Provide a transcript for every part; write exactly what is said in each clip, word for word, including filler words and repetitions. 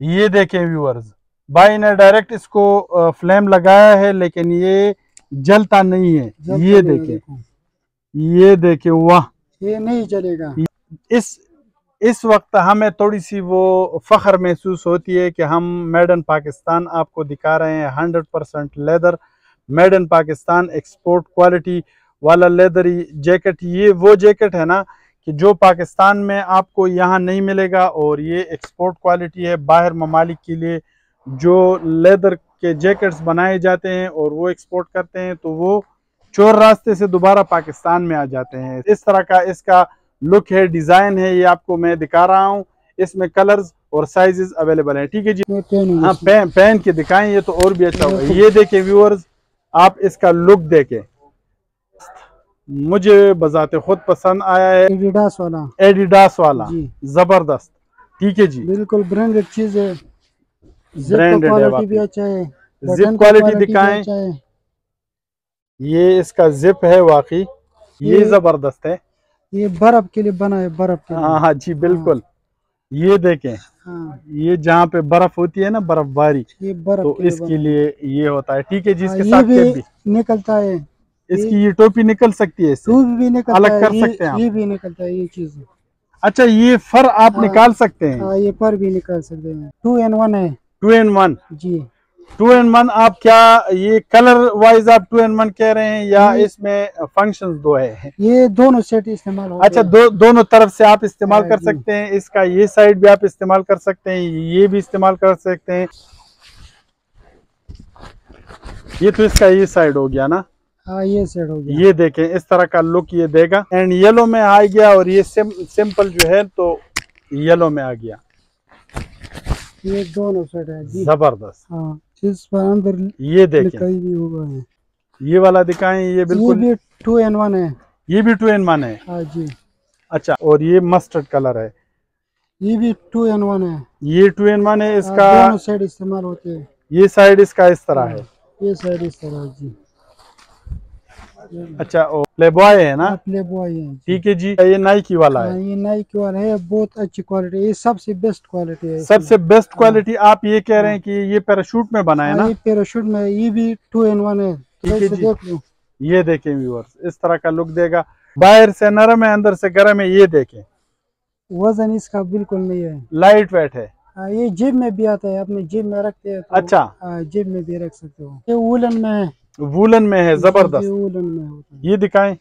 ये देखें व्यूअर्स, भाई ने डायरेक्ट इसको फ्लेम लगाया है लेकिन ये जलता नहीं है। जलता ये देखें, ये देखें, वाह, ये नहीं चलेगा। इस इस वक्त हमें थोड़ी सी वो फख्र महसूस होती है कि हम मेड इन पाकिस्तान आपको दिखा रहे हैं। Hundred percent leather, made in Pakistan, export quality वाला लेदरी जैकेट। ये वो जैकेट है ना कि जो पाकिस्तान में आपको यहाँ नहीं मिलेगा, और ये एक्सपोर्ट क्वालिटी है। बाहर ममालिक के लिए जो लेदर के जैकेट्स बनाए जाते हैं और वो एक्सपोर्ट करते हैं, तो वो चोर रास्ते से दोबारा पाकिस्तान में आ जाते हैं। इस तरह का इसका लुक है, डिजाइन है, ये आपको मैं दिखा रहा हूँ। इसमें कलर्स और साइजेस अवेलेबल हैं। ठीक है जी, हाँ, पहन पहन के दिखाएं, ये तो और भी अच्छा होगा। ये देखें व्यूअर्स, आप इसका लुक देखें, मुझे बजाते खुद पसंद आया है। एडिडास वाला, एडिडास वाला जबरदस्त। ठीक है जी, बिल्कुल ब्रांडेड चीज है। ब्रांडेड क्वालिटी भी अच्छा है, जिप क्वालिटी दिखाएं। ये इसका जिप है, वाकई ये जबरदस्त है। ये बर्फ के लिए बना है, बर्फ के लिए। हाँ हाँ जी, बिल्कुल। हाँ। ये देखें, हाँ। ये जहाँ पे बर्फ होती है ना, बर्फबारी, ये बर्फ तो इसके लिए ये होता है। ठीक है जी, इसके साथ भी, भी निकलता है। इसकी ये टोपी निकल सकती है, टोपी भी निकलता अलग है, कर ये, सकते हैं। ये भी निकलता है ये चीज। अच्छा, ये फर आप हाँ, निकाल सकते हैं। हाँ, ये फर भी निकाल सकते हैं। टू एन वन है। टू एन वन जी, टू एन वन। आप क्या ये कलर वाइज आप टू एन वन कह रहे हैं या इसमें फंक्शंस दो है? ये दोनों सेट इस्तेमाल होते अच्छा, दो दोनों तरफ से आप इस्तेमाल कर सकते हैं। इसका ये साइड भी आप इस्तेमाल कर सकते हैं, ये भी इस्तेमाल कर सकते हैं। ये तो इसका ये साइड हो गया ना। हाँ, ये साइड हो गया। ये देखें, इस तरह का लुक ये देगा। एंड येलो में आ गया, और ये सिम, सिंपल जो है तो येलो में आ गया। ये दोनों सेट है जी, जबरदस्त। हाँ, इस पर अंदर ये देखें, भी हुआ है। ये वाला दिखाएं, ये बिल्कुल ये भी टू एन वन है। ये भी टू एन वन है। हाँ जी। अच्छा, और ये मस्टर्ड कलर है। ये भी टू एन वन है। ये टू एन वन है। इसका दोनों साइड इस्तेमाल होते हैं। ये साइड इसका इस तरह है, ये साइड इस तरह जी। अच्छा, ओ प्लेबॉय है ना? प्लेबॉय है। ठीक है जी। ये नाइकी वाला है। ये नाइकी वाला है, बहुत अच्छी क्वालिटी, ये सबसे बेस्ट क्वालिटी है। सबसे बेस्ट क्वालिटी। आप ये कह रहे हैं कि ये पैराशूट में बना है ना? ये पैराशूट में, ये भी टू एन वन है। ठीक है जी, देख लो। ये देखें व्यूअर्स, इस तरह का लुक देगा। बाहर से नरम है, अंदर से गर्म है। ये देखें, वजन इसका बिल्कुल नहीं है, लाइट वेट है। आ, ये जेब में भी आता है, अपने जेब में रखते हैं तो अच्छा, जेब में भी रख सकते हो। ये वूलन में है। वूलन में है, जबरदस्त। वूलन में होता है। ये दिखाएं,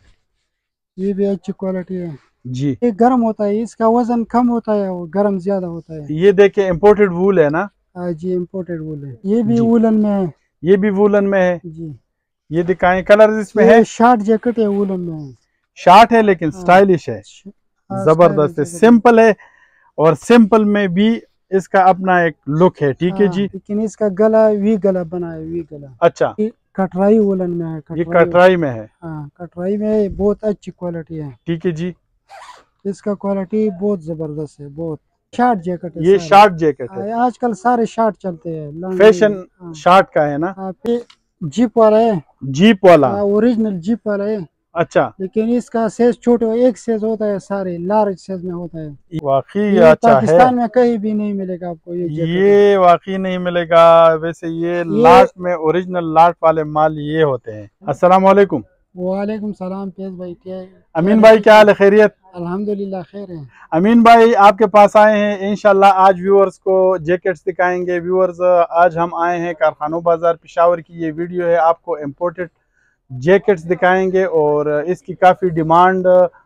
ये भी अच्छी क्वालिटी है जी। ये गर्म होता है, इसका वजन कम होता है, वो गर्म ज्यादा होता है। ये देखें, इम्पोर्टेड वूल है ना? हाँ जी, इम्पोर्टेड वूल है। ये भी वूलन में है। ये भी वूलन में है जी। ये दिखाएं, कलर इसमें है। शॉर्ट जैकेट है, वूलन में है। शॉर्ट है लेकिन स्टाइलिश है, जबरदस्त है, सिंपल है, और सिंपल में भी इसका अपना एक लुक है। ठीक है जी, लेकिन इसका गला वी गला बना है, वी गला। अच्छा, कटराई वूलन में है। ये कटराई में है। हाँ, कटराई में बहुत अच्छी क्वालिटी है। ठीक है जी, इसका क्वालिटी बहुत जबरदस्त है, बहुत। शॉर्ट जैकेट है, ये शॉर्ट जैकेट है। आजकल सारे शॉर्ट चलते हैं, फैशन शॉर्ट का है ना? जीप वाला है, जीप वाला, ओरिजिनल जीप वाला है। अच्छा, लेकिन इसका साइज छोटे, एक साइज होता है, सारे लार्ज साइज में होता है। वाकई अच्छा है, पाकिस्तान में कहीं भी नहीं मिलेगा आपको ये जैकेट। ये वाकई नहीं मिलेगा। वैसे ये, ये लाट में ओरिजिनल लाट वाले माल ये होते हैं। अस्सलाम वालेकुम। वालेकुम सलाम। पेश भाई, क्या अमीन भाई, क्या हाल है? खैरियत? अल्हम्दुलिल्लाह खैर है। अमीन भाई आपके पास आए हैं, इंशाल्लाह आज व्यूअर्स को जैकेट्स दिखाएंगे। व्यूअर्स, आज हम आए हैं कारखानों बाजार पेशावर की ये वीडियो है, आपको इम्पोर्टेड जैकेट्स दिखाएंगे, और इसकी काफ़ी डिमांड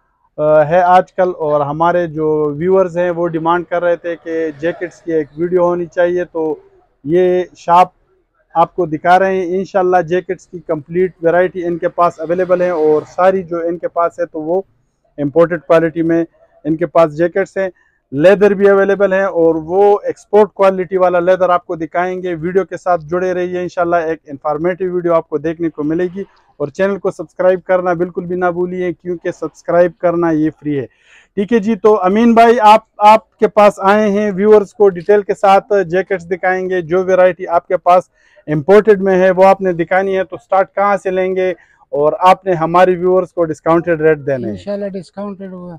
है आजकल, और हमारे जो व्यूअर्स हैं वो डिमांड कर रहे थे कि जैकेट्स की एक वीडियो होनी चाहिए, तो ये शॉप आपको दिखा रहे हैं। इंशाल्लाह जैकेट्स की कंप्लीट वैरायटी इनके पास अवेलेबल है, और सारी जो इनके पास है तो वो इम्पोर्टेड क्वालिटी में इनके पास जैकेट्स हैं। लेदर भी अवेलेबल है, और वो एक्सपोर्ट क्वालिटी वाला लेदर आपको दिखाएंगे। वीडियो के साथ जुड़े रहिए, इंशाल्लाह एक इंफॉर्मेटिव वीडियो आपको देखने को मिलेगी। और चैनल को सब्सक्राइब करना बिल्कुल भी ना भूलिए, क्योंकि सब्सक्राइब करना ये फ्री है। ठीक है जी, तो अमीन भाई आप आपके पास आए हैं, व्यूअर्स को डिटेल के साथ जैकेट्स दिखाएंगे। जो वैरायटी आपके पास इम्पोर्टेड में है वो आपने दिखानी है, तो स्टार्ट कहाँ से लेंगे, और आपने हमारे व्यूअर्स को डिस्काउंटेड रेट देना है? इंशाल्लाह डिस्काउंटेड होगा।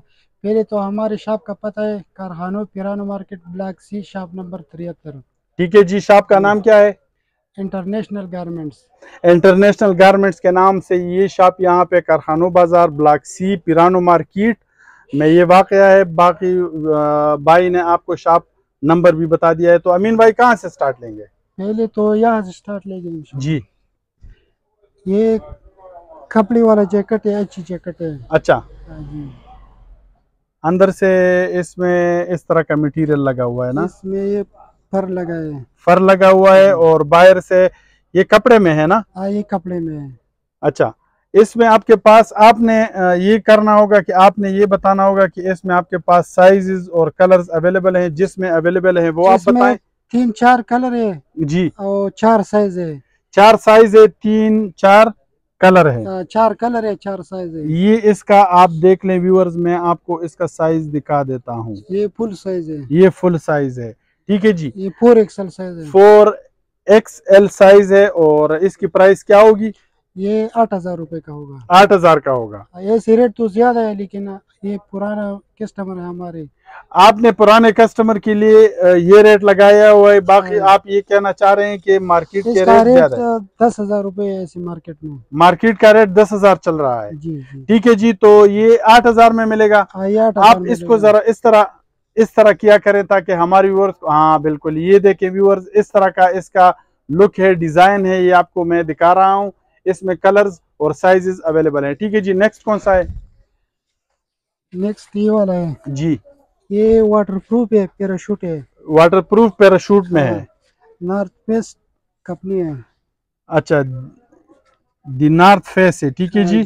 पहले तो हमारे शॉप का पता है कारखानो पिरानो market block C shop number तिहत्तर। ठीक है जी, शॉप का नाम क्या है? International garments. इंटरनेशनल गारमेंट्स के नाम से ये शॉप यहाँ पे कारखानो बाजार ब्लॉक सी पिरानो मार्केट में ये वाक़या है। बाकी भाई ने आपको शॉप नंबर भी बता दिया है। तो अमीन भाई कहाँ से स्टार्ट लेंगे? पहले तो यहाँ से स्टार्ट लेंगे जी। ये कपड़े वाला जैकेट है, अच्छी जैकेट है। अच्छा जी। अंदर से इसमें इस तरह का मटेरियल लगा हुआ है ना? इसमें ये फर लगा है। फर लगा हुआ है और बाहर से ये कपड़े में है ना? हाँ ये कपड़े में है। अच्छा, इसमें आपके पास आपने ये करना होगा कि आपने ये बताना होगा कि इसमें आपके पास साइजेस और कलर्स अवेलेबल हैं। जिसमें अवेलेबल है वो आप बताएं। तीन चार कलर है जी, और चार साइज है। चार साइज है, तीन चार कलर है। चार कलर है, चार साइज है। ये इसका आप देख लें व्यूअर्स, मैं आपको इसका साइज दिखा देता हूँ। ये फुल साइज है। ये फुल साइज है, ठीक है जी। ये फोर एक्सएल साइज है। फोर एक्स एल साइज है और इसकी प्राइस क्या होगी? ये आठ हजार रुपए का होगा। आठ हजार का होगा। ये रेट तो ज्यादा है लेकिन ये पुराना कस्टमर है हमारे। आपने पुराने कस्टमर के लिए ये रेट लगाया हुआ है। बाकी आप ये कहना चाह रहे हैं कि मार्केट के रेट ज्यादा है? दस हजार रुपए है ऐसे मार्केट में। मार्केट का रेट दस हजार चल रहा है। जी जी। ठीक है जी, तो ये आठ हजार में मिलेगा। आप इसको जरा इस तरह इस तरह किया करें ताकि हमारे व्यूअर्स, हाँ बिल्कुल, ये देखें व्यूअर्स, इस तरह का इसका लुक है, डिजाइन है। ये आपको मैं दिखा रहा हूँ। इसमें कलर्स और साइजेस अवेलेबल हैं। ठीक है जी, नेक्स्ट कौन सा है? नेक्स्ट ये वाला है जी। ये वाटरप्रूफ है, पैराशूट है। वाटरप्रूफ पैराशूट में है। नॉर्थ फेस कंपनी है। अच्छा, दी नॉर्थ फेस है। ठीक है जी।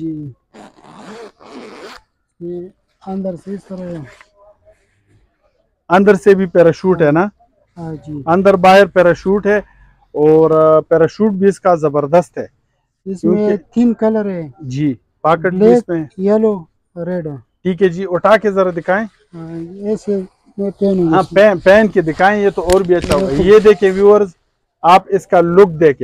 ये अंदर से इस तरह है। अंदर से भी पैराशूट है ना? हाँ जी। अंदर बाहर पैराशूट है और पैराशूट भी इसका जबरदस्त है। इसमें तीन कलर है जी। पॉकेट भी इसमें येलो रेड। ठीक है जी, उठा के जरा दिखाएं। ऐसे पेन, हाँ पेन पेन के दिखाएं, ये तो और भी अच्छा होगा। ये देखें व्यूअर्स, आप इसका लुक देखें,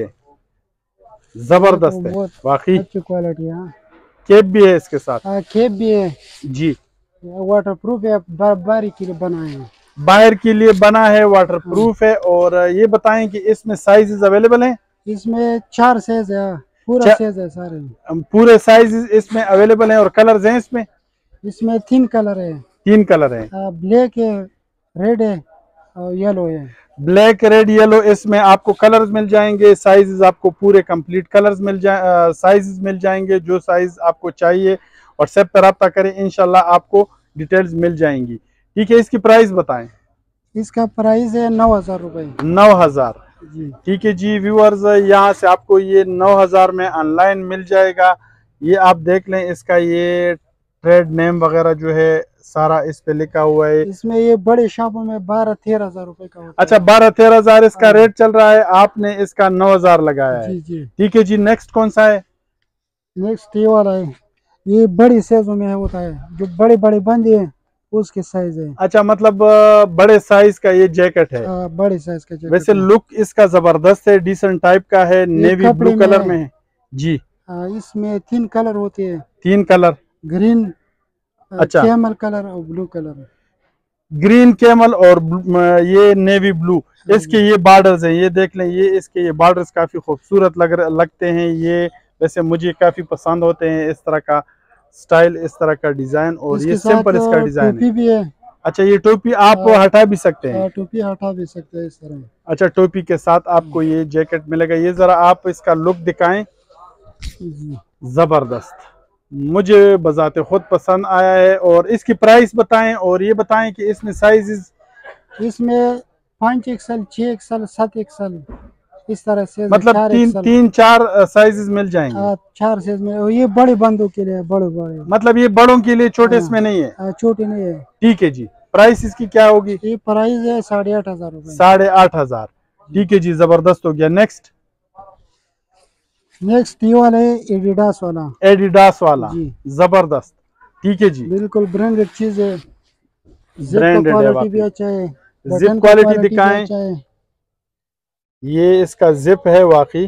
जबरदस्त है वाकई। अच्छी क्वालिटी है। केप भी है इसके साथ। हाँ केप भी है जी। वाटरप्रूफ है, बारी के लिए बना है। बाहर के लिए बना है, वाटरप्रूफ है। और ये बताएं कि इसमें साइजेस अवेलेबल हैं? इसमें चार साइज है, पूरा साइज है सारे। पूरे साइज इसमें अवेलेबल हैं और कलर्स हैं इसमें? इसमें तीन कलर है। तीन कलर है, ब्लैक है, रेड है और येलो है। ब्लैक रेड येलो, इसमें आपको कलर्स मिल जाएंगे। साइजेस आपको पूरे कंप्लीट कलर्स मिल जाए, साइजेस मिल जाएंगे। जो साइज आपको चाहिए व्हाट्सएप पर रब्ता करें, इंशाल्लाह आपको डिटेल्स मिल जाएंगी। ठीक है, इसकी प्राइस बताएं। इसका प्राइस है नौ हजार रुपए। नौ हजार जी। ठीक है जी व्यूअर्स, यहाँ से आपको ये नौ हजार में ऑनलाइन मिल जाएगा। ये आप देख लें, इसका ये ट्रेड नेम वगैरह जो है सारा इस पे लिखा हुआ है। इसमें ये बड़े शॉपों में बारह तेरह हजार रुपए का होता है। अच्छा, बारह तेरह हजार इसका रेट चल रहा है। आपने इसका नौ हजार लगाया है। ठीक है जी, नेक्स्ट कौन सा है? नेक्स्ट ये वाला है। ये बड़ी साइजों में होता है, जो बड़े बड़े बंदे हैं उसके साइज है। अच्छा, मतलब बड़े साइज का ये जैकेट है। आ, बड़े साइज का जैकेट। वैसे लुक इसका जबरदस्त है, डिसेंट टाइप का है, नेवी ब्लू कलर में है जी। आ, इसमें तीन कलर होते हैं। तीन कलर, ग्रीन, अच्छा, कैमल कलर और ब्लू कलर। ग्रीन कैमल और ये नेवी ब्लू। इसके ये बॉर्डर्स हैं, ये देख लें, ये इसके ये बॉर्डर्स काफी खूबसूरत लग लगते हैं। ये वैसे मुझे काफी पसंद होते हैं, इस तरह का स्टाइल, इस तरह का डिजाइन। और ये सिंपल इसका डिजाइन है। भी है। अच्छा, ये टोपी आप आ, हटा भी सकते हैं? टोपी हटा भी सकते हैं इस तरह। अच्छा, टोपी के साथ आपको ये जैकेट मिलेगा। ये जरा आप इसका लुक दिखाएं, जबरदस्त, मुझे बजाते खुद पसंद आया है। और इसकी प्राइस बताएं और ये बताएं कि इसमें साइजेस। इसमें पाँच एक्सल, छह एक्सल, सात एक्सल, इस तरह से मतलब तीन तीन चार साइजेस मिल जाएंगे। आ, चार साइज में। और ये बड़े बंदों के लिए, बड़े बड़े, मतलब ये बड़ों के लिए, छोटे इसमें नहीं है? छोटे नहीं है। ठीक है जी, प्राइस इसकी क्या होगी? ये प्राइस है साढ़े आठ हजार रूपए। साढ़े आठ हजार ठीक है जी, जबरदस्त हो गया। नेक्स्ट नेक्स्ट ये वाला है एडिडास वाला। एडिडास वाला जी, जबरदस्त। ठीक है जी, बिल्कुल ब्रांडेड चीज है। ब्रांडेड क्वालिटी भी अच्छा है। जिप क्वालिटी दिखाएं। ये इसका जिप है वाकई।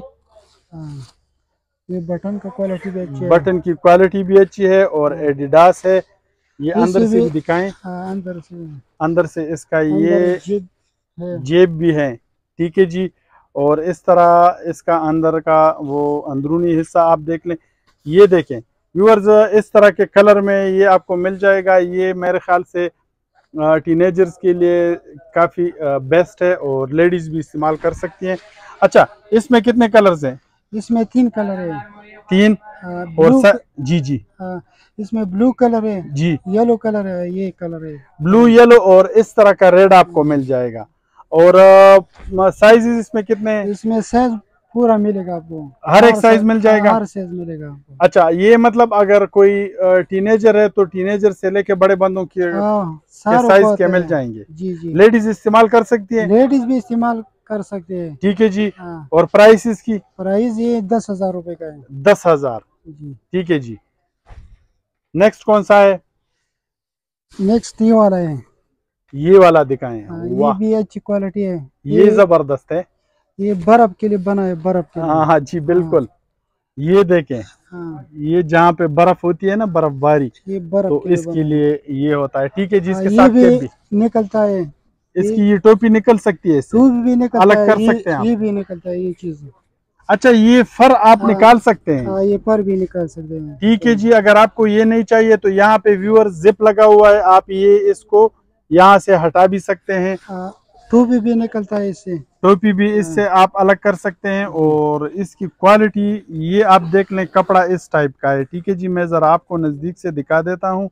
ये बटन का क्वालिटी भी अच्छी है। बटन की क्वालिटी भी अच्छी है और एडिडास है। ये अंदर से भी दिखाएं। हाँ, अंदर से अंदर से इसका ये जेब है, जेब भी है, ठीक है जी। और इस तरह इसका अंदर का वो अंदरूनी हिस्सा आप देख लें। ये देखें व्यूअर्स, इस तरह के कलर में ये आपको मिल जाएगा। ये मेरे ख्याल से टीनेजर्स के लिए काफ़ी बेस्ट है और लेडीज़ भी इस्तेमाल कर सकती हैं। अच्छा, इसमें कितने कलर्स हैं? इसमें तीन कलर है। तीन? हाँ, और ब्लू, सर जी जी हाँ, इसमें ब्लू कलर है जी, येलो कलर है, ये कलर है ब्लू येलो और इस तरह का रेड आपको मिल जाएगा। और साइजेस इसमें कितने हैं? इसमें साइज पूरा मिलेगा आपको, हर एक साइज मिल जाएगा? हर साइज मिलेगा आपको। अच्छा, ये मतलब अगर कोई टीनेजर है तो टीनेजर से लेके बड़े बंदों के, हाँ, के साइज के मिल जाएंगे? जी जी। लेडीज इस्तेमाल कर सकती है? लेडीज भी इस्तेमाल कर सकते हैं। ठीक है जी। हाँ। और प्राइस इसकी? प्राइस ये दस हजार रुपए का है। दस हजार जी, ठीक है जी। नेक्स्ट कौन सा है? नेक्स्ट ये वाला है। ये वाला दिखाएं। हाँ, ये वाह, भी अच्छी क्वालिटी है। ये, ये जबरदस्त है। ये बर्फ के लिए बना है, बर्फ के लिए। हाँ हाँ जी बिल्कुल। हाँ। ये देखें, हाँ, ये जहाँ पे बर्फ होती है ना, बर्फबारी, ये बर्फ तो के इसके लिए ये होता है। ठीक है जी। हाँ, इसके ये साथ भी, कैप भी निकलता है। इसकी, ये टोपी निकल सकती है इससे? टोपी भी निकलता अलग है, कर ये, सकते हैं आप? ये भी निकलता है ये चीज। अच्छा, ये फर आप हाँ, निकाल सकते हैं? हाँ, ये पर भी निकाल सकते हैं। ठीक है जी। अगर आपको ये नहीं चाहिए तो यहाँ पे व्यूअर जिप लगा हुआ है, आप ये इसको यहाँ से हटा भी सकते हैं। हाँ, टोपी भी निकलता है इससे। टोपी भी इससे आप अलग कर सकते हैं। और इसकी क्वालिटी ये आप देख लें, कपड़ा इस टाइप का है। ठीक है जी, मैं ज़रा आपको नज़दीक से दिखा देता हूँ।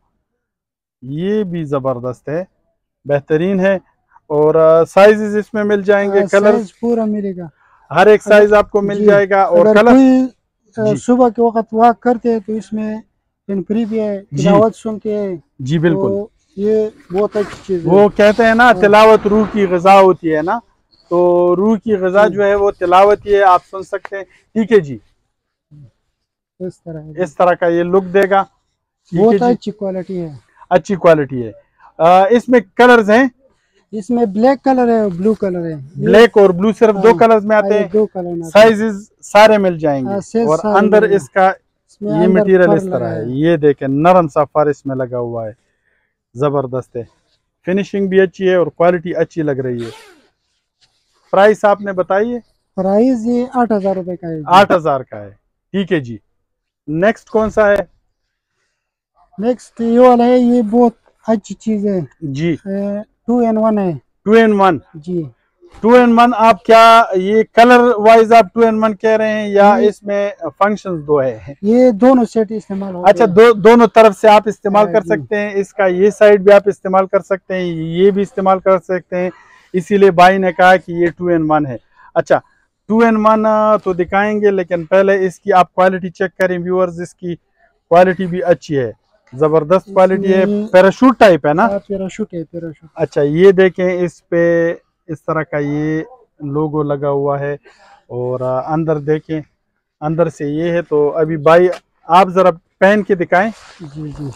ये भी ज़बरदस्त है, बेहतरीन है। और साइजेस इसमें मिल जाएंगे, कलर पूरा मिलेगा, हर एक साइज आपको मिल जाएगा। और कलर सुबह के वक्त वॉक करते हैं तो इसमें फ्री भी है, तिलावत सुनते हैं जी बिल्कुल। तो ये बहुत अच्छी चीज है। वो कहते हैं ना, तिलावत रूह की ग़िज़ा होती है ना, तो रूह की ग़िज़ा जो है वो तिलावत ही है, आप सुन सकते हैं। ठीक है जी। इस तरह इस तरह का ये लुक देगा। बहुत अच्छी क्वालिटी है, अच्छी क्वालिटी है। आ, इसमें कलर्स हैं? इसमें ब्लैक कलर है, ब्लू कलर है। ब्लैक और ब्लू सिर्फ दो कलर्स में आते हैं? दो कलर। साइजेस सारे मिल जाएंगे। और अंदर इसका ये मटेरियल इस तरह है। ये देखें, नरम सा फर इसमें लगा हुआ है, जबरदस्त है। फिनिशिंग भी अच्छी है और क्वालिटी अच्छी लग रही है। प्राइस आपने बताइए? प्राइस ये आठ हजार रुपए का है। आठ हजार का है, ठीक है जी। नेक्स्ट कौन सा है? नेक्स्ट ये वाला है, ये बहुत अच्छी चीज है जी। टू एन वन है। टू एन वन जी, टू एन वन। आप क्या ये कलर वाइज आप टू एन वन कह रहे हैं या इसमें फंक्शंस दो है? ये दोनों सेट इस्तेमाल हो। अच्छा, दो दोनों तरफ से आप इस्तेमाल कर सकते हैं। इसका ये साइड भी आप इस्तेमाल कर सकते हैं, ये भी इस्तेमाल कर सकते हैं। इसीलिए भाई ने कहा कि ये टू एन वन है। अच्छा, टू एन वन तो दिखाएंगे, लेकिन पहले इसकी आप क्वालिटी चेक करें व्यूअर्स। इसकी क्वालिटी भी अच्छी है, जबरदस्त क्वालिटी है। पैराशूट टाइप है ना? पैराशूट है, पैराशूट। अच्छा, ये देखें, इस पे इस तरह का ये लोगो लगा हुआ है। और अंदर देखें, अंदर से ये है। तो अभी भाई आप जरा पहन के दिखाएं। जी जी।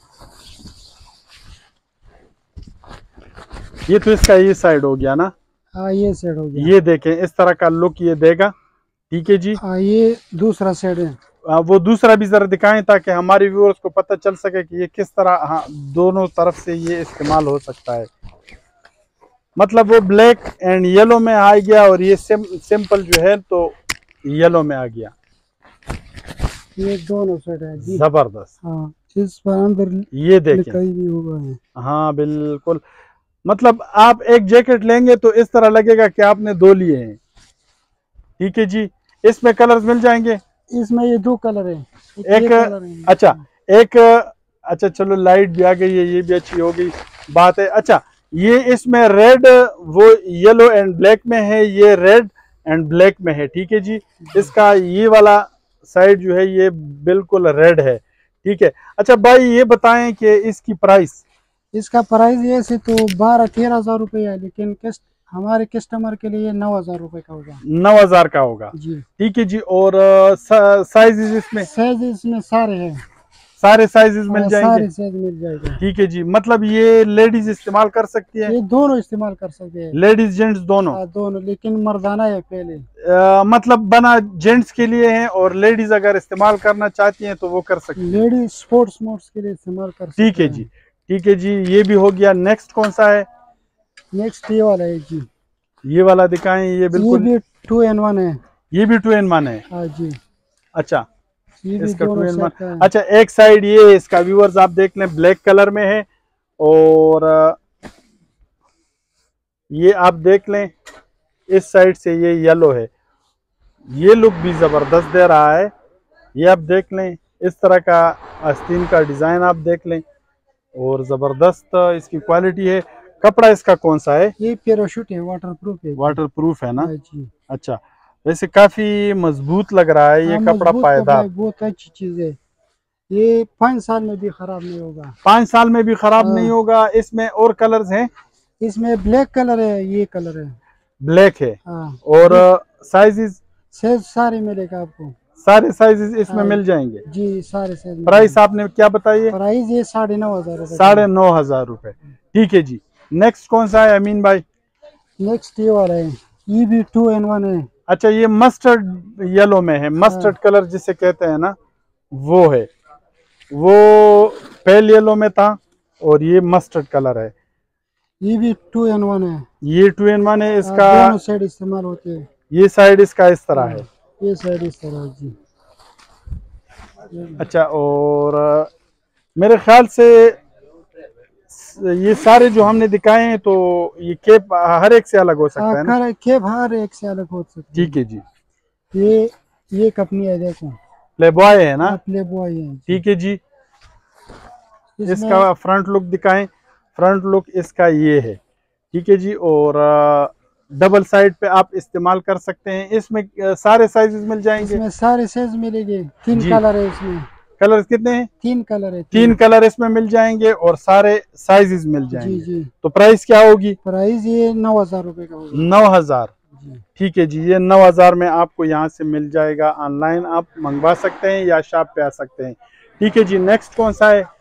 ये तो इसका ये साइड हो गया ना? हाँ, ये साइड हो गया। ये देखें, इस तरह का लुक ये देगा। ठीक है जी। हाँ, ये दूसरा साइड है। आ, वो दूसरा भी जरा दिखाएं ताकि हमारे व्यूअर्स को पता चल सके कि ये किस तरह, हाँ, दोनों तरफ से ये इस्तेमाल हो सकता है। मतलब वो ब्लैक एंड येलो में आ गया और ये सिम, सिंपल जो है तो येलो में आ गया। ये दोनों साइड है जी, जबरदस्त। हाँ, इस पर अंदर ये देखें भी हुआ है। हाँ बिल्कुल। मतलब आप एक जैकेट लेंगे तो इस तरह लगेगा कि आपने दो लिए हैं। ठीक है जी। इसमें कलर्स मिल जाएंगे? इसमें ये दो कलर है। एक, एक कलर है। अच्छा, एक अच्छा चलो, लाइट भी आ गई है, ये भी अच्छी हो गई बात है। अच्छा, ये इसमें रेड, वो येलो एंड ब्लैक में है, ये रेड एंड ब्लैक में है। ठीक है जी। इसका ये वाला साइड जो है ये बिल्कुल रेड है। ठीक है। अच्छा भाई, ये बताएं कि इसकी प्राइस? इसका प्राइस ये से तो बारह तेरह हजार रुपये है, लेकिन किस हमारे कस्टमर के लिए नौ हजार रुपए का होगा। नौ हजार का होगा जी। ठीक है जी। और साइजेस इसमें? साइज इसमें सारे हैं, सारे साइजेस मिल जाएंगे? सारे साइज मिल जाएगा। ठीक है जी। मतलब ये लेडीज इस्तेमाल कर सकती है? ये दोनों इस्तेमाल कर सकते हैं, लेडीज जेंट्स दोनों? आ, दोनों, लेकिन मर्दाना है पहले। आ, मतलब बना जेंट्स के लिए है और लेडीज अगर इस्तेमाल करना चाहती हैं तो वो कर सकती है। लेडीज स्पोर्ट्स मोड्स के लिए इस्तेमाल कर सकती है। ठीक है जी। ठीक है जी, ये भी हो गया। नेक्स्ट कौन सा है? नेक्स्ट ये वाला है जी, ये वाला दिखाएं। ये बिल्कुल, ये भी टू एन वन है। ये भी टू इन वन है। हाँ जी, अच्छा, ये भी इसका टू दोनों इन वन। सेट का है। अच्छा, एक साइड ये इसका व्यूअर्स आप देख लें ब्लैक कलर में है, और ये आप देख लें इस साइड से ये येलो है। ये लुक भी जबरदस्त दे रहा है। ये आप देख लें, इस तरह का आस्तीन का डिजाइन आप देख लें, और जबरदस्त इसकी क्वालिटी है। कपड़ा इसका कौन सा है? ये पैराशूट है, वाटर प्रूफ है। वाटर प्रूफ है ना? हाँ जी। अच्छा, वैसे काफी मजबूत लग रहा है ये हाँ, कपड़ा, मजबूत पायदार। कपड़ा, बहुत अच्छी चीज है। ये पाँच साल में भी खराब नहीं होगा। पाँच साल में भी खराब हाँ। नहीं होगा। इसमें और कलर्स हैं? इसमें ब्लैक कलर है, ये कलर है, ब्लैक है। हाँ। और साइजेस साइज सारे मिलेगा आपको, सारे साइजेस इसमें हाँ। मिल जाएंगे जी, सारे साइज। प्राइस आपने क्या बताइए? प्राइस ये साढ़े नौ हजार रुपए। साढ़े नौ हजार रुपए। ठीक है जी। नेक्स्ट कौन सा है अमीन भाई? नेक्स्ट ये वाला है, ये भी टू एन वन है। अच्छा, ये मस्टर्ड येलो में है, मस्टर्ड कलर जिसे कहते हैं ना, वो है। वो पेल येलो में था, और ये मस्टर्ड कलर है। ये भी टू एन वन है। ये टू इन वन है। इसका दोनों साइड इस्तेमाल होते हैं। ये साइड इसका इस तरह है। ये साइड इस तरह जी। अच्छा, और अ, मेरे ख्याल से ये सारे जो हमने दिखाए हैं, तो ये केप हर एक से अलग हो सकता है ना? हाँ, केप हर एक से अलग हो सकता है। ठीक है जी। ये ये कंपनी है, देखो, प्लेबॉय है ना? प्ले बॉय है। ठीक है जी। इसमें इसका फ्रंट लुक दिखाएं। फ्रंट लुक इसका ये है। ठीक है जी। और डबल साइड पे आप इस्तेमाल कर सकते हैं। इसमें अ, सारे साइजेस मिल जाएंगे। इसमें सारे साइज मिलेंगे। तीन जी। कलर है इसमें। कलर कितने हैं? तीन कलर है। तीन कलर इसमें मिल जाएंगे, और सारे साइजेस मिल जी जाएंगे। जी। तो प्राइस क्या होगी? प्राइस ये नौ हजार रुपए का होगा। नौ हजार। जी। ठीक है जी। ये नौ हजार में आपको यहाँ से मिल जाएगा। ऑनलाइन आप मंगवा सकते हैं या शॉप पे आ सकते हैं। ठीक है जी। नेक्स्ट कौन सा है?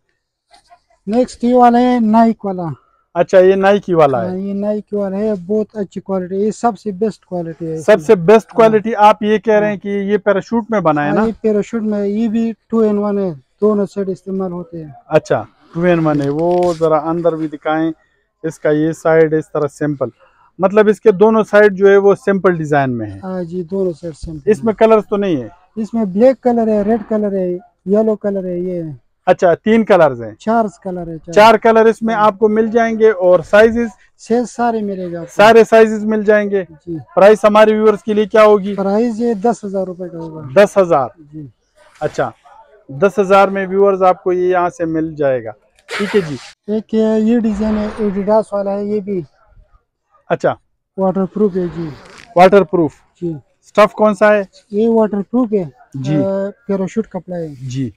नेक्स्ट ये वाला है नाइक वाला। अच्छा, ये नाइकी वाला हाँ, है। ये नाइक वाला है, बहुत अच्छी क्वालिटी, ये सबसे बेस्ट क्वालिटी है। सबसे बेस्ट क्वालिटी। आप ये कह रहे हैं कि ये पैराशूट में बना है ना? ये पैराशूट में, ये भी टू इन वन है, दोनों साइड इस्तेमाल होते हैं। अच्छा, टू इन वन है। वो जरा अंदर भी दिखाएं। इसका ये साइड इस तरह सिंपल, मतलब इसके दोनों साइड जो है वो सिंपल डिजाइन में है। हाँ जी, दोनों साइड सिंपल। इसमें कलर्स तो नहीं है? इसमें ब्लैक कलर है, रेड कलर है, येलो कलर है, ये है। अच्छा, तीन कलर्स हैं। चार कलर है। चार कलर इसमें आपको मिल जाएंगे, और साइजेस साइज सारे मिलेगा आपको। सारे साइजेस मिल जाएंगे। जी। प्राइस हमारे व्यूअर्स के लिए क्या होगी? प्राइस ये दस हजार रुपए का होगा। दस हजार। जी। अच्छा, दस हजार में व्यूअर्स आपको ये यहाँ से मिल जाएगा। ठीक है जी। एक ये डिजाइन है, एडिडास वाला है, ये भी अच्छा, वाटर प्रूफ है जी। Waterproof. जी। स्टफ कौन सा है? ये वाटर प्रूफ है जी। पैराशूट कपड़ा है जी।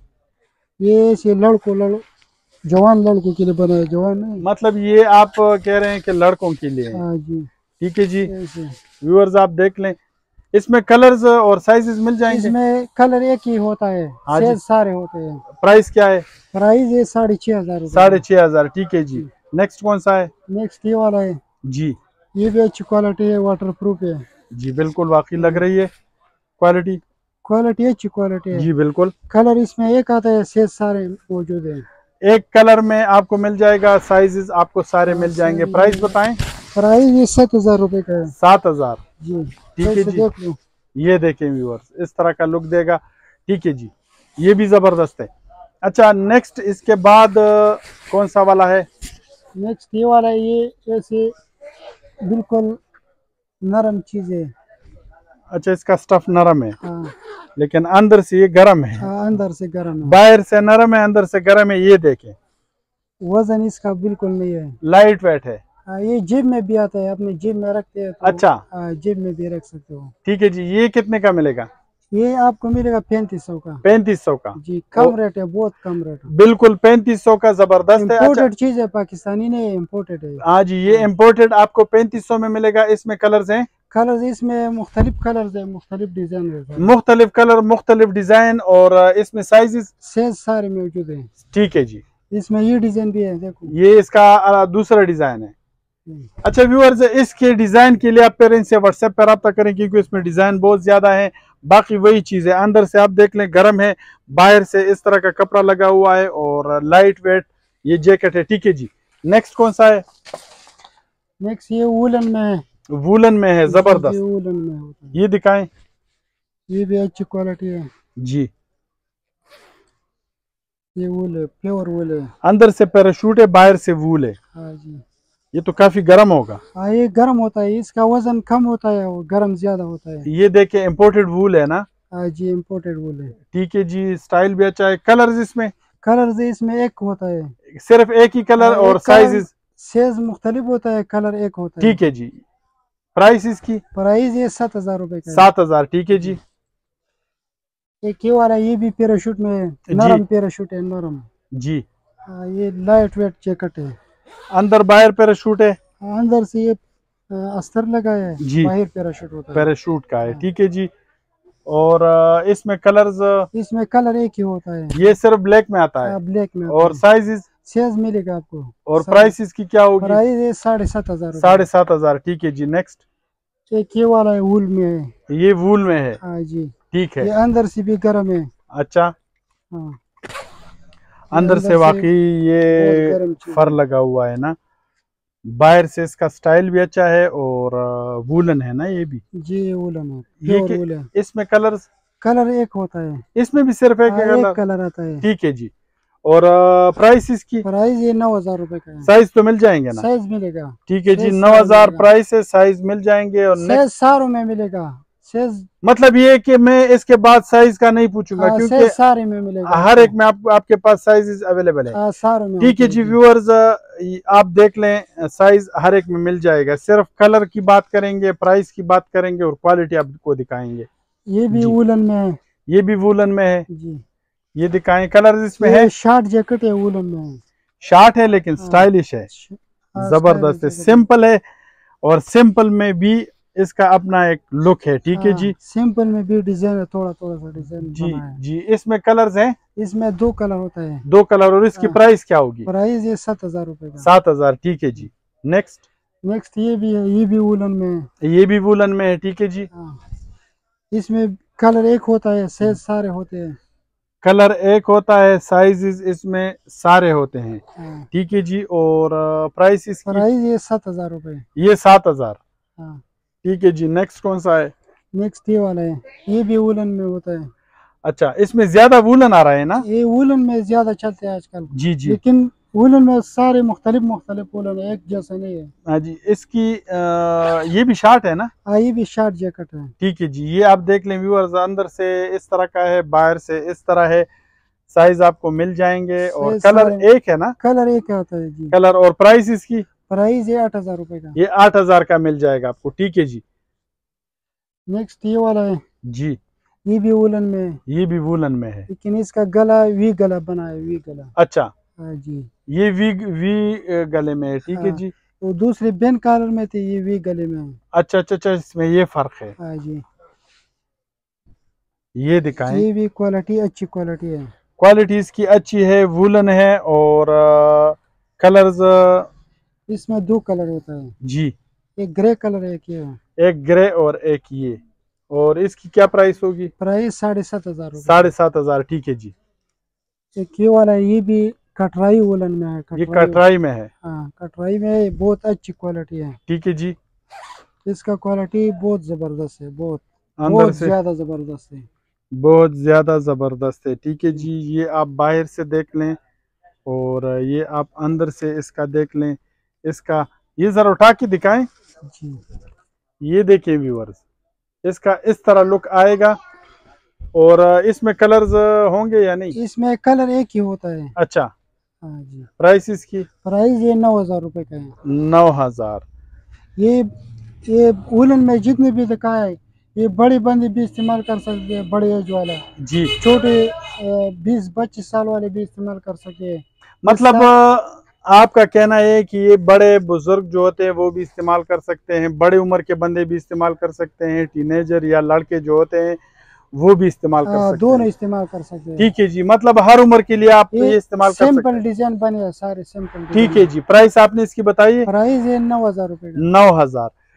ये। से लड़कों लड़ जवान लड़कों के लिए बना है, जवान नहीं। मतलब ये आप कह रहे हैं कि लड़कों के लिए है। हाँ जी। ठीक है जी। ऐसे। व्यूअर्स आप देख लें, इसमें कलर्स और साइजेस मिल जाएंगे। इसमें कलर एक ही होता है, हाँ जी। साइज सारे होते हैं। प्राइस क्या है? प्राइस ये साढ़े छह हजार रुपए। साढ़े छह हजार। ठीक है जी। नेक्स्ट कौन सा है? नेक्स्ट ये वाला है, जी। ये भी अच्छी क्वालिटी है, वाटर प्रूफ है जी, बिल्कुल वाकई लग रही है क्वालिटी। क्वालिटी, अच्छी क्वालिटी है जी बिल्कुल। कलर इसमें एक आता है, साइज सारे मौजूद है। एक कलर में आपको मिल जाएगा, साइजेस आपको सारे मिल जाएंगे। प्राइस बताएं। प्राइस ये सात हजार रुपए का है। सात हजार। जी। ठीक है ऐसे जी। देख लो। ये देखें व्यूअर्स, इस तरह का लुक देगा। ठीक है जी, ये भी जबरदस्त है। अच्छा, नेक्स्ट इसके बाद अ, कौन सा वाला है? नेक्स्ट ये वाला है, ये ऐसे बिल्कुल नरम चीज है। अच्छा, इसका स्टफ नरम है, हाँ। लेकिन अंदर से ये गर्म है। हाँ, अंदर से गर्म है, बाहर से नरम है, अंदर से गर्म है। ये देखें, वजन इसका बिल्कुल नहीं है, लाइट वेट है। हाँ, ये जेब में भी आता है, अपने जेब में रखते हैं तो। अच्छा। हाँ, जेब में भी रख सकते हो। ठीक है जी। ये कितने का मिलेगा? ये आपको मिलेगा पैंतीस सौ का। पैंतीस सौ का। जी, कम रेट है, बहुत कम रेट है। बिल्कुल पैंतीस सौ का, जबरदस्त है। अच्छा, इम्पोर्टेड चीज है, पाकिस्तानी नहीं, इम्पोर्टेड है। हाँ जी, ये इम्पोर्टेड आपको पैंतीस सौ में मिलेगा। इसमें कलर्स हैं, कलर इसमें मुख्तलिफ कलर है, मुख्तलिफ डिजाइन है, मुख्तलिफ कलर, मुख्तलिफ डिजाइन, और इसमें साइजेस साइज सारे मौजूद है। ठीक है जी। इसमें ये डिजाइन भी है, देखो। ये इसका अ, दूसरा डिजाइन है। अच्छा व्यूअर्स, इसके डिजाइन के लिए आप पेरेंट्स से व्हाट्सएप पर रब्ता करें, क्योंकि इसमें डिजाइन बहुत ज्यादा है। बाकी वही चीज है, अंदर से आप देख लें गर्म है, बाहर से इस तरह का कपड़ा लगा हुआ है, और लाइट वेट ये जैकेट है, ठीक है जी। नेक्स्ट कौन सा है? नेक्स्ट ये वूलन में है। वूलन में है, जबरदस्त। ये वूलन में होता है। ये दिखाएं। ये भी अच्छी क्वालिटी है जी। ये वूल है, प्योर वूल है। अंदर से पैराशूट है, बाहर से वूल है। हाँ जी। ये तो काफी गर्म होगा। हाँ ये गर्म होता है, इसका वजन कम होता है, वो गर्म ज्यादा होता है। ये देखे इम्पोर्टेड वूल है ना? हाँ जी, इम्पोर्टेड वूल है। ठीक है जी। स्टाइल भी अच्छा है। कलर्स इसमें? कलर इसमें एक होता है, सिर्फ एक ही कलर और साइज साइज मुख्तलिफ होता है, कलर एक होता है। ठीक है जी। प्राइस इसकी? प्राइस ये सात हजार रुपए का। सात हजार ठीक है जी। एक ये वाला ये भी पैराशूट में है, नरम पैराशूट है, नरम जी। हाँ ये लाइट वेट जैकेट है। अंदर बाहर पैराशूट है? अंदर से ये अस्तर लगा है जी, बाहर पैराशूट होता है, पैराशूट का है। ठीक है जी। और इसमें कलर्स? इसमें कलर एक ही होता है। ये सिर्फ ब्लैक में आता है? ब्लैक में। और साइजेस? साइज मिलेगा आपको। और प्राइस इसकी क्या होगी? प्राइस ये साढ़े सात हजार साढ़े सात हजार ठीक है जी। नेक्स्ट एक ये वाला है, वूल में है। ये वूल में है? हाँ जी। ठीक है। ये अंदर से भी गर्म है। अच्छा। हाँ अंदर से वाकई ये फर लगा हुआ है ना। बाहर से इसका स्टाइल भी अच्छा है और वूलन है ना ये भी? जी वूलन है, ये वूलन है। इसमें कलर्स? कलर एक होता है। इसमें भी सिर्फ एक, कलर, एक कलर आता है। ठीक है जी। और प्राइस इसकी? प्राइस ये नौ हजार रुपए का है। साइज तो मिल जाएंगे ना? साइज मिलेगा। ठीक है जी। नौ हजार प्राइस है, साइज मिल जाएंगे। और साइज सारों में मिलेगा। साइज मतलब ये कि मैं इसके बाद साइज का नहीं पूछूंगा, क्योंकि सारे में मिलेगा, हर एक में आप, आपके पास साइज अवेलेबल है। सारों में। ठीक है जी। व्यूअर्स आप देख लें, साइज हर एक में मिल जाएगा। सिर्फ कलर की बात करेंगे, प्राइस की बात करेंगे और क्वालिटी आपको दिखाएंगे। ये भी वूलन में है। ये भी वूलन में है जी। ये दिखाएं। कलर इसमें है? शॉर्ट जैकेट है, वूलन में है। शॉर्ट है लेकिन स्टाइलिश है, जबरदस्त है, सिंपल है। और सिंपल में भी इसका अपना एक लुक है। ठीक है जी। सिंपल में भी डिजाइन है, थोड़ा थोड़ा सा डिजाइन जी जी। इसमें कलर्स हैं? इसमें दो कलर होता है। दो कलर। और इसकी प्राइस क्या होगी? प्राइस ये सात हजार रुपए का। सात हजार ठीक है जी। नेक्स्ट नेक्स्ट ये भी है, ये भी वूलन में है। ये भी वूलन में है, ठीक है जी। इसमें कलर एक होता है, साइज सारे होते हैं। कलर एक होता है, साइजेस इसमें सारे होते हैं। ठीक है जी। और प्राइस इसकी? प्राइस ये सात हजार रुपए। ये सात हजार हाँ ठीक है जी। नेक्स्ट कौन सा है? नेक्स्ट ये वाला है, ये भी वूलन में होता है। अच्छा, इसमें ज्यादा वूलन आ रहा है ना? ये वूलन में ज्यादा चलते हैं आजकल। जी जी। लेकिन वूलन में सारे मुख्तलिफ मुख्तलिफ वूलन है, एक जैसा नहीं है। हाँ जी। इसकी आ, ये भी शॉर्ट है ना? हाँ ये भी शॉर्ट जैकेट है। ठीक है जी। ये आप देख लें व्यूअर्स, अंदर से इस तरह का है, बाहर से इस तरह है। साइज आपको मिल जाएंगे। और कलर एक है ना? कलर एक आता है जी। कलर। और प्राइस इसकी? प्राइस ये आठ हजार रुपए का। ये आठ हजार का मिल जाएगा आपको। ठीक है जी। नेक्स्ट ये वाला है जी। ये भी वूलन में है। ये भी वूलन में है, लेकिन इसका गला वी गला बना है, वी गला। अच्छा। हाँ जी। ये वी वी गले में है, ठीक है जी। तो दूसरे बेन कलर में थे, ये वी गले में है। अच्छा अच्छा अच्छा, इसमें ये फर्क है। हाँ जी। ये दिखाएं। ये भी क्वालिटी अच्छी क्वालिटी है। क्वालिटी इसकी अच्छी है, वूलन है। और कलर्स इसमें दो कलर होता है जी। एक ग्रे कलर है, एक ये एक ग्रे और एक ये। और इसकी क्या प्राइस होगी? प्राइस साढ़े सात हजार साढ़े सात हजार ठीक है जी। एक ये वाला ये भी कटराई वूलन में है। ये कटराई में है? हाँ कटराई में, बहुत अच्छी क्वालिटी है। ठीक है जी। इसका क्वालिटी बहुत जबरदस्त है, बहुत अंदर बहुत से ज्यादा जबरदस्त है, बहुत ज्यादा जबरदस्त है। ठीक है जी। ये आप बाहर से देख लें और ये आप अंदर से इसका देख लें। इसका ये जरा उठा के दिखाएं जी। ये देखिए व्यूअर्स, इसका इस तरह लुक आएगा। और इसमें कलर्स होंगे या नहीं? इसमें कलर एक ही होता है। अच्छा। हाँ जी। प्राइस इसकी? प्राइस ये नौ हजार रुपए का है। नौ हजार ये ये वूलन में जितने भी दिखाया है, ये बड़े बंदे भी इस्तेमाल कर सकते हैं, बड़े एज वाला जी। छोटे बीस पच्चीस साल वाले भी इस्तेमाल कर सकते हैं। मतलब आपका कहना है कि ये बड़े बुजुर्ग जो होते हैं वो भी इस्तेमाल कर सकते हैं, बड़े उम्र के बंदे भी इस्तेमाल कर सकते हैं, टीनेजर या लड़के जो होते हैं वो भी इस्तेमाल कर सकते हैं, दोनों इस्तेमाल कर सकते हैं। ठीक है जी। मतलब हर उम्र के लिए आप ये इस्तेमाल कर सकते हैं। सिंपल डिजाइन बने हैं सारे, सिंपल। ठीक है जी। प्राइस आपने इसकी बताइए? प्राइस है नौ हजार रुपए। नौ हजार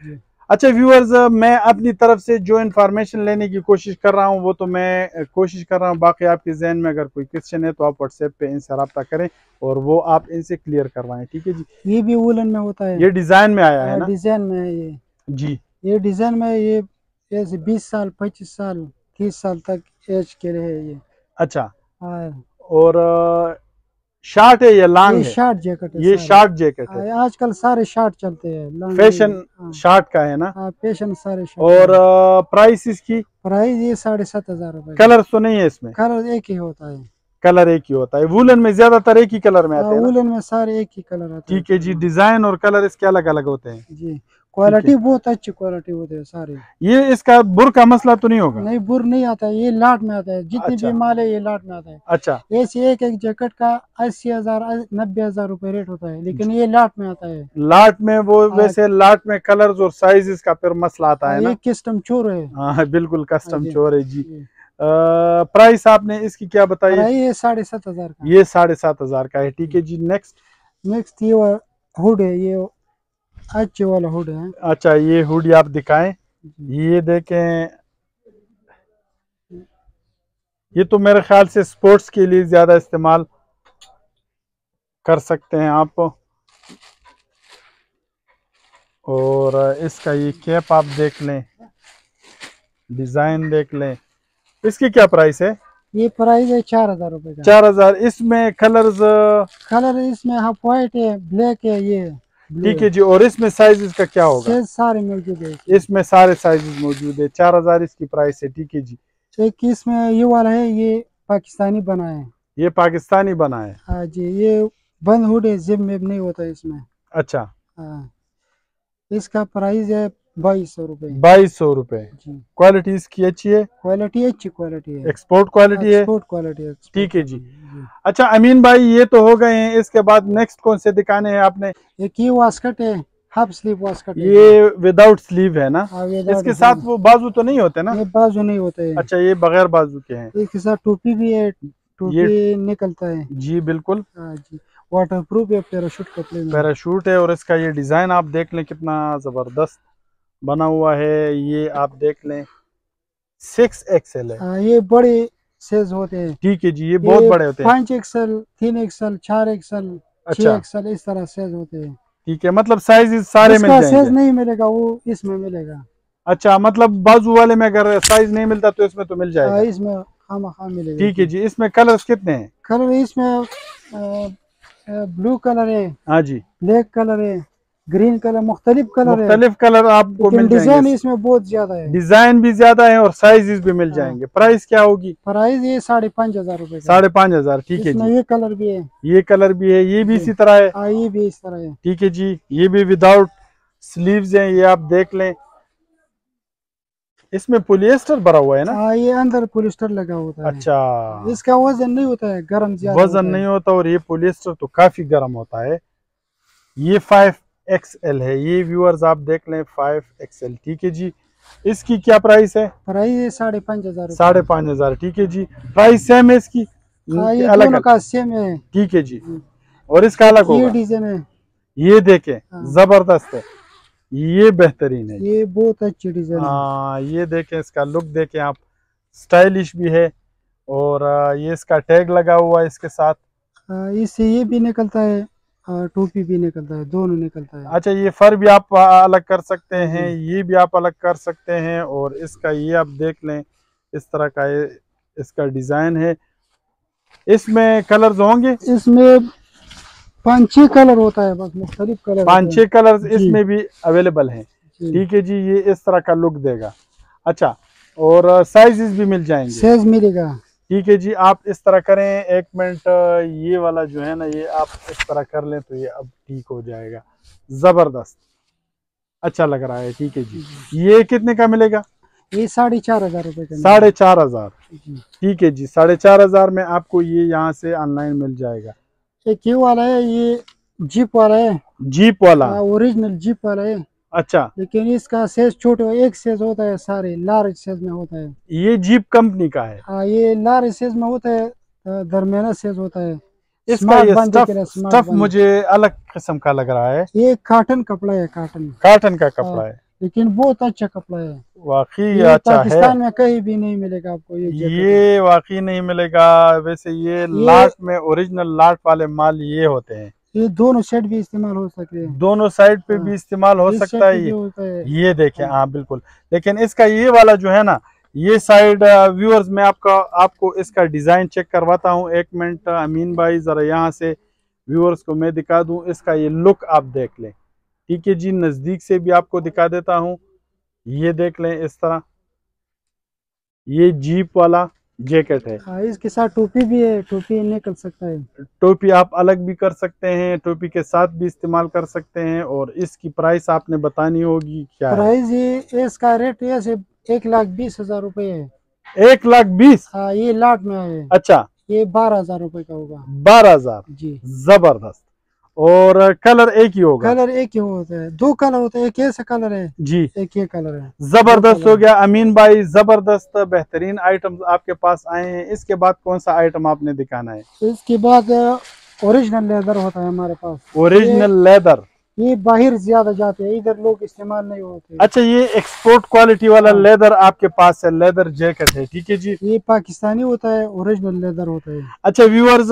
अच्छा व्यूअर्स, मैं अपनी तरफ से जो इन्फॉर्मेशन लेने की कोशिश कर रहा हूँ वो तो मैं कोशिश कर रहा हूँ, बाकी आपके जहन में अगर कोई क्वेश्चन है तो आप व्हाट्सएप पे इनसे रब्ता करें और वो आप इनसे क्लियर करवाएं, ठीक है जी। ये भी वुलन में होता है, ये डिजाइन में आया है ना? डिजाइन में है ये जी, ये डिजाइन में ये ऐसे बीस साल पच्चीस साल तीस साल तक एज के लिए है ये। अच्छा। हाँ, और शार्ट है या लॉन्ग ये है? शॉर्ट जैकेट है, ये सारे। शार्ट जैकेट है, हाँ, आजकल सारे शॉर्ट चलते हैं, लॉन्ग फैशन नहीं। हाँ, शार्ट का है ना? हाँ, फैशन सारे शॉर्ट। और प्राइस इसकी? प्राइस ये साढ़े सात हजार रुपए। कलर तो नहीं है इसमें? कलर एक ही होता है, कलर एक ही होता है। वुलन में ज्यादातर एक ही कलर में आते हैं ना? वुलन में सारे एक ही कलर आते हैं। ठीक है जी। डिजाइन और कलर इसके अलग अलग होते हैं जी, क्वालिटी बहुत अच्छी क्वालिटी होती है सारे। ये इसका बुर का मसला तो नहीं होगा? नहीं, बुर नहीं आता है, ये लाट में आता है, जितनी अच्छा। भी माल है ये लाट में आता है। अच्छा। ऐसे एक एक जैकेट का अस्सी हजार नब्बे हजार रुपए रेट होता है, लेकिन ये लाट में आता है। लाट में वो वैसे लाट में कलर्स और साइजेस का फिर मसला आता है ना? ये कस्टम चोर है। हाँ बिल्कुल कस्टम जी, चोर है जी। जी। प्राइस आपने इसकी क्या बताई? ये साढ़े सात हजार का। ये साढ़े सात हजार का है, ठीक है जी। नेक्स्ट नेक्स्ट ये हुड है, ये अच्छे वाला हुड है। अच्छा, ये हुडी आप दिखाएं। ये देखें, ये तो मेरे ख्याल से स्पोर्ट्स के लिए ज्यादा इस्तेमाल कर सकते हैं आप। और इसका ये कैप आप देख लें, डिजाइन देख लें। इसकी क्या प्राइस है? ये प्राइस है चार हजार रुपए का। चार हजार। इसमें कलर्स? कलर इसमें हाफ व्हाइट है, ब्लैक है, ये ठीक है जी। और इसमें साइजेस का क्या होगा? साइज सारे मौजूद है, इसमें सारे साइजेस मौजूद है। चार हजार इसकी प्राइस है, ठीक है जी। एक इसमें ये वाला है, ये पाकिस्तानी बना है। ये पाकिस्तानी बना है? हाँ जी, ये बंद हुड है, जिप में नहीं होता है इसमें। अच्छा। हाँ, इसका प्राइस है बाईस सौ रुपए। बाईस सौ रुपए। क्वालिटी इसकी अच्छी है? क्वालिटी अच्छी क्वालिटी है, एक्सपोर्ट क्वालिटी है? एक्सपोर्ट क्वालिटी है। ठीक है जी। अच्छा अमीन भाई, ये तो हो गए हैं। इसके बाद नेक्स्ट कौन से दिखाने हैं आपने? एक ये वास्कट है, हाफ स्लीव वास्कट। ये विदाउट स्लीव है ना? हाँ, इसके साथ वो बाजू तो नहीं होते ना? ये बाजू नहीं होते हैं। अच्छा, ये बगैर बाजू के हैं। इसके साथ टोपी भी है, टोपी निकलता है जी बिल्कुल। हाँ जी, वाटर प्रूफ है, पैराशूट कपड़े में। पैराशूट है। और इसका ये डिजाइन आप देख लें, कितना जबरदस्त बना हुआ है। ये आप देख लें, सिक्स एक्सएल है। आ, ये बड़े साइज होते हैं। ठीक है जी, ये बहुत बड़े होते हैं। पाँच एक्सएल, तीन एक्सएल, चार एक्सएल, छह एक्सएल, इस तरह साइज होते हैं। ठीक है, मतलब साइज सारे मिल जाएंगे? साइज नहीं मिलेगा, वो इसमें मिलेगा। अच्छा, मतलब बाजू वाले में अगर साइज नहीं मिलता तो इसमें तो मिल जाएगा? इसमें खामा खाम मिलेगा। ठीक है जी। इसमें कलर्स कितने हैं? कलर इसमें ब्लू कलर है, हाँ जी, ब्लैक कलर है, ग्रीन कलर, मुख्तलिफ कलर है। मुख्तलिफ कलर आपको मिल जाएंगे। डिजाइन इसमें बहुत ज्यादा है, डिजाइन भी ज्यादा है और साइजेस भी मिल जाएंगे। प्राइस क्या होगी? प्राइस ये साढ़े पाँच हजार रूपए। साढ़े पाँच हजार। ठीक है जी। ये कलर भी है, ये कलर भी है, ये भी इसी तरह है? हाँ, ये भी इस तरह है। ठीक है जी। ये भी विदाउट स्लीव्स हैं, ये आप देख लें। इसमें पॉलिएस्टर भरा हुआ है ना? हाँ, ये अंदर पॉलिएस्टर लगा होता है। अच्छा, इसका वजन नहीं होता है, गर्म ज्यादा वजन नहीं होता। और ये पॉलिएस्टर तो काफी गर्म होता है। ये फाइव एक्सएल है, ये व्यूअर्स आप देख लें, फाइव एक्सएल। ठीक है जी। इसकी क्या प्राइस है? प्राइस साढ़े पाँच हजार। साढ़े पाँच हजार। ठीक है जी। प्राइस सेम है इसकी? हाँ, ये अलग दोनों का सेम है। ठीक है जी। और इसका अलग होगा? ये डिजाइन है, ये देखें, जबरदस्त है, ये बेहतरीन है, ये बहुत अच्छी डिजाइन है। हाँ, ये देखें, इसका लुक देखें आप, स्टाइलिश भी है। और ये इसका टैग लगा हुआ है इसके साथ। इससे ये भी निकलता है, टोपी भी निकलता है, दोनों निकलता है। अच्छा, ये फर भी आप अलग कर सकते हैं, ये भी आप अलग कर सकते हैं। और इसका ये आप देख लें, इस तरह का ये इसका डिजाइन है। इसमें कलर्स होंगे? इसमें पाँच छह कलर होता है, बस मुख्तलिफ कलर, पाँच छह कलर्स इसमें भी अवेलेबल हैं। ठीक है जी। ये इस तरह का लुक देगा। अच्छा, और साइजेस भी मिल जाएंगे? साइज मिलेगा। ठीक है जी। आप इस तरह करें, एक मिनट, ये वाला जो है ना, ये आप इस तरह कर लें तो ये अब ठीक हो जाएगा। जबरदस्त, अच्छा लग रहा है। ठीक है जी। ये कितने का मिलेगा? ये साढ़े चार हजार रुपए का। साढ़े चार हजार। ठीक है जी। साढ़े चार हजार में आपको ये यहाँ से ऑनलाइन मिल जाएगा। एक ये वाला है, ये जीप वाला है। जीप वाला? ओरिजिनल जीप वाला है। अच्छा, लेकिन इसका साइज छोटे, एक साइज होता है, सारे लार्ज साइज में होता है। ये जीप कंपनी का है? हाँ, ये लार्ज साइज में होता है, दरमियाना साइज होता है। इसका ये स्टफ, स्टफ मुझे अलग किस्म का लग रहा है। ये कॉटन कपड़ा है, कॉटन कॉटन का कपड़ा है। लेकिन बहुत अच्छा कपड़ा है, वाकई ये अच्छा है। पाकिस्तान में कहीं भी नहीं मिलेगा आपको ये जैकेट। ये वाकई नहीं मिलेगा। वैसे ये, ये लाट में ओरिजिनल लाट वाले माल ये होते हैं। ये दोनों सेट भी इस्तेमाल हो सकते हैं, दोनों साइड पे हाँ, भी इस्तेमाल हो इस सकता सेट पे है भी ये। होता है। ये देखें, हाँ, हाँ बिल्कुल। लेकिन इसका ये वाला जो है ना, ये साइड व्यूअर्स, मैं आपका आपको इसका डिजाइन चेक करवाता हूँ। एक मिनट अमीन भाई, जरा यहाँ से व्यूअर्स को मैं दिखा दूं इसका ये लुक, आप देख लें। ठीक है जी, नजदीक से भी आपको दिखा देता हूँ। ये देख लें इस तरह, ये जीप वाला जैकेट है। हाँ, इसके साथ टोपी भी है, टोपी निकल सकता है। टोपी आप अलग भी कर सकते हैं, टोपी के साथ भी इस्तेमाल कर सकते हैं। और इसकी प्राइस आपने बतानी होगी क्या है। प्राइस ये इसका रेट ऐसे एक लाख बीस हजार रुपये है। एक लाख बीस? हाँ, ये लाट में है। अच्छा, ये बारह हजार रुपये का होगा। बारह हजार जी। जबरदस्त। और कलर एक ही होगा? कलर एक ही होता है, दो कलर होते हैं, एक ऐसा कलर है जी, एक ये कलर है। जबरदस्त हो गया अमीन भाई, जबरदस्त बेहतरीन आइटम्स आपके पास आए हैं। इसके बाद कौन सा आइटम आपने दिखाना है? इसके बाद ओरिजिनल लेदर होता है हमारे पास। ओरिजिनल लेदर, ये बाहर ज्यादा जाते हैं, इधर लोग इस्तेमाल नहीं होते। अच्छा, ये एक्सपोर्ट क्वालिटी वाला हाँ। लेदर आपके पास है, लेदर जैकेट है। ठीक है जी, ये पाकिस्तानी होता है, ओरिजिनल लेदर होता है। अच्छा व्यूअर्स,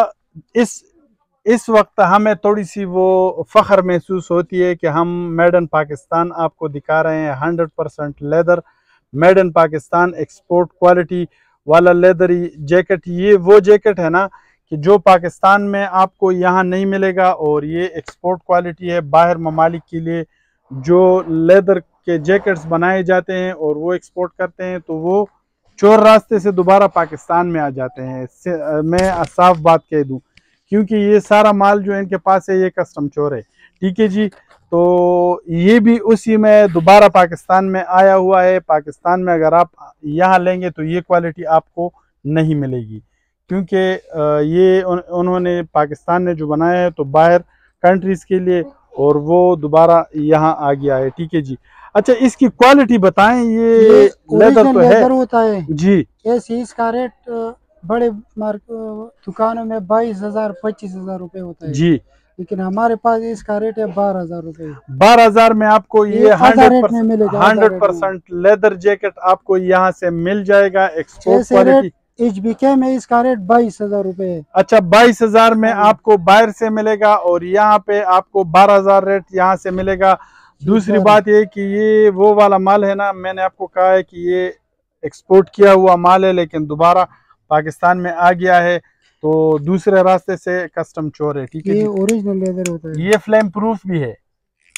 इस इस वक्त हमें थोड़ी सी वो फख्र महसूस होती है कि हम मेड इन पाकिस्तान आपको दिखा रहे हैं। Hundred percent leather, made in Pakistan, export quality वाला लेदरी जैकेट। ये वो जैकेट है ना कि जो पाकिस्तान में आपको यहाँ नहीं मिलेगा, और ये एक्सपोर्ट क्वालिटी है। बाहर ममालिक के लिए जो लेदर के जैकेट्स बनाए जाते हैं और वो एक्सपोर्ट करते हैं, तो वो चोर रास्ते से दोबारा पाकिस्तान में आ जाते हैं। मैं साफ बात कह दूं, क्योंकि ये सारा माल जो इनके पास है ये कस्टम चोर है। ठीक है जी, तो ये भी उसी में दोबारा पाकिस्तान में आया हुआ है। पाकिस्तान में अगर आप यहाँ लेंगे तो ये क्वालिटी आपको नहीं मिलेगी, क्योंकि ये उन, उन्होंने पाकिस्तान ने जो बनाया है तो बाहर कंट्रीज के लिए, और वो दोबारा यहाँ आ गया है। ठीक है जी, अच्छा इसकी क्वालिटी बताएं। ये, ये लेदर तो लेदर है होता है जी। ऐसे इसका रेट बड़े मार्क दुकानों में बाईस हजार पच्चीस हजार रुपये होता है जी, लेकिन हमारे पास इसका रेट है बारह हजार रुपये। बारह हजार में आपको ये hundred percent hundred percent leather jacket आपको यहाँ से मिल जाएगा, एक्सपोर्ट क्वालिटी। एच बी के में इसका रेट बाईस हजार रुपये है। अच्छा, बाईस हजार में आपको बाहर से मिलेगा, और यहाँ पे आपको बारह हजार रेट यहाँ से मिलेगा। दूसरी बात ये कि ये वो वाला माल है ना, मैंने आपको कहा है कि ये एक्सपोर्ट किया हुआ माल है, लेकिन दोबारा पाकिस्तान में आ गया है, तो दूसरे रास्ते से कस्टम चोर है। ठीक है, ये ओरिजिनल लेदर होता है। ये फ्लेम प्रूफ भी है।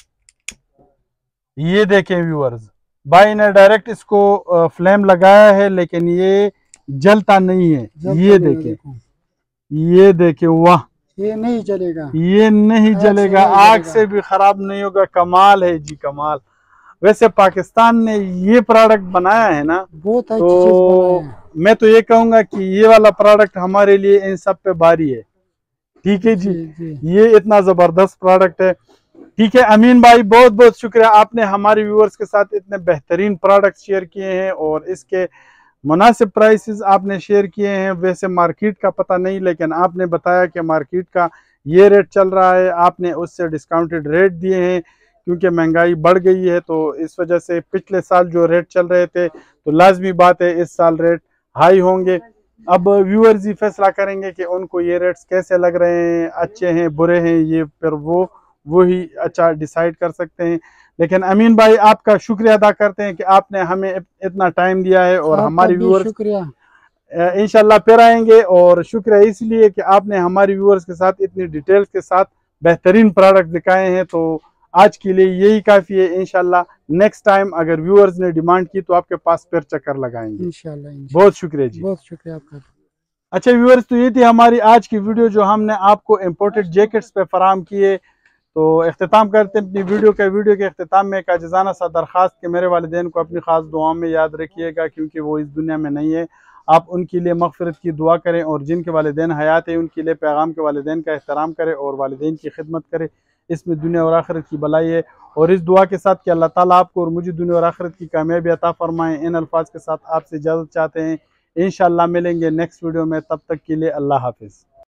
ये देखें व्यूअर्स, भाई ने डायरेक्ट इसको फ्लेम लगाया है, लेकिन ये जलता नहीं है। ये देखें, ये देखें, वाह, ये नहीं जलेगा, ये नहीं जलेगा, आग से भी खराब नहीं होगा। कमाल है जी, कमाल। वैसे पाकिस्तान ने ये प्रोडक्ट बनाया है ना, बहुत अच्छी तो चीज बनाया है। मैं तो ये कहूंगा कि ये वाला प्रोडक्ट हमारे लिए इन सब पे भारी है। ठीक है जी, जी, जी। ये इतना जबरदस्त प्रोडक्ट है। ठीक है अमीन भाई, बहुत बहुत शुक्रिया, आपने हमारे व्यूअर्स के साथ इतने बेहतरीन प्रोडक्ट शेयर किए हैं, और इसके मुनासिब प्राइसेस आपने शेयर किए हैं। वैसे मार्केट का पता नहीं, लेकिन आपने बताया कि मार्केट का ये रेट चल रहा है, आपने उससे डिस्काउंटेड रेट दिए हैं, क्योंकि महंगाई बढ़ गई है। तो इस वजह से पिछले साल जो रेट चल रहे थे, तो लाजमी बात है इस साल रेट हाई होंगे। अब व्यूअर्स ही फैसला करेंगे कि उनको ये रेट्स कैसे लग रहे हैं, अच्छे हैं बुरे हैं, ये फिर वो वो ही अच्छा डिसाइड कर सकते हैं। लेकिन अमीन भाई, आपका शुक्रिया अदा करते हैं कि आपने हमें इतना टाइम दिया है, और हमारी व्यूअर्स शुक्रिया इंशाल्लाह फिर आएंगे। और शुक्रिया इसलिए कि आपने हमारी व्यूअर्स के साथ इतनी डिटेल्स के साथ बेहतरीन प्रोडक्ट दिखाए हैं। तो आज के लिए यही काफ़ी है। इंशाल्लाह नेक्स्ट टाइम अगर व्यूअर्स ने डिमांड की तो आपके पास फिर चक्कर लगाएंगे इंशाल्लाह। बहुत शुक्रिया जी, बहुत शुक्रिया आपका। अच्छा व्यूअर्स, तो ये थी हमारी आज की वीडियो जो हमने आपको इम्पोर्टेड जैकेट्स पे फराहम किए। तो इख्तिताम करते हैं अपनी वीडियो के वीडियो के इख्तिताम में एक अजाना सा दरख्वास्त कि मेरे वालिदैन को अपनी ख़ास दुआओं में याद रखिएगा, क्योंकि वो इस दुनिया में नहीं है। आप उनके लिए मग़फ़िरत की दुआ करें, और जिनके वालिदैन हयात है उनके लिए पैगाम के वालिदैन का एहतराम करें और वालिदैन की खिदमत करें। इसमें दुनिया और आखिरत की भलाई है। और इस दुआ के साथ कि अल्लाह ताला आपको और मुझे दुनिया और आखिरत की कामयाबी अता फरमाएं, इन अल्फाज के साथ आपसे इजाज़त चाहते हैं। इंशाअल्लाह मिलेंगे नेक्स्ट वीडियो में, तब तक के लिए अल्लाह हाफिज़।